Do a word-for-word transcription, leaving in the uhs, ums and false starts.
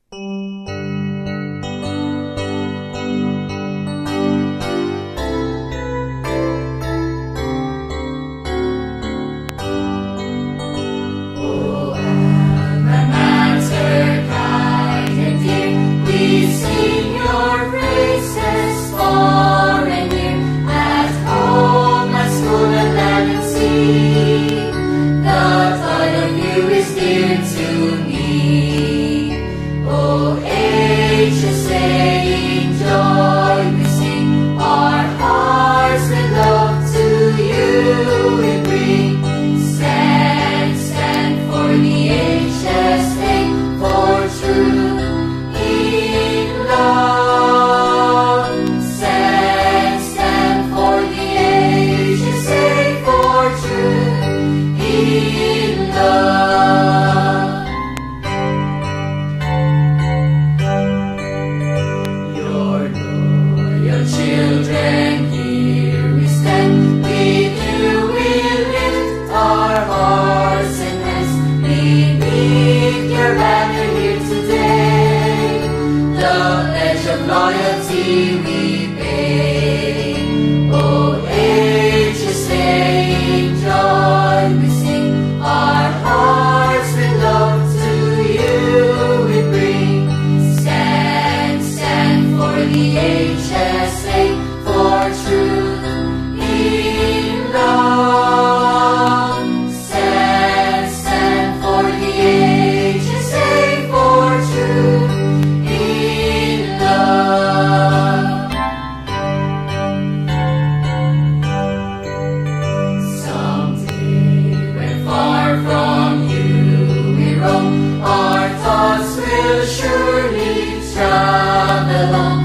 Loyalty we pay. O H S A, in joy we sing. Our hearts with love to you we bring. Stand, stand for the H S A, for truth in love. Stand, stand for the H S A, for truth in love. Someday, when far from you we roam, our thoughts will surely travel on.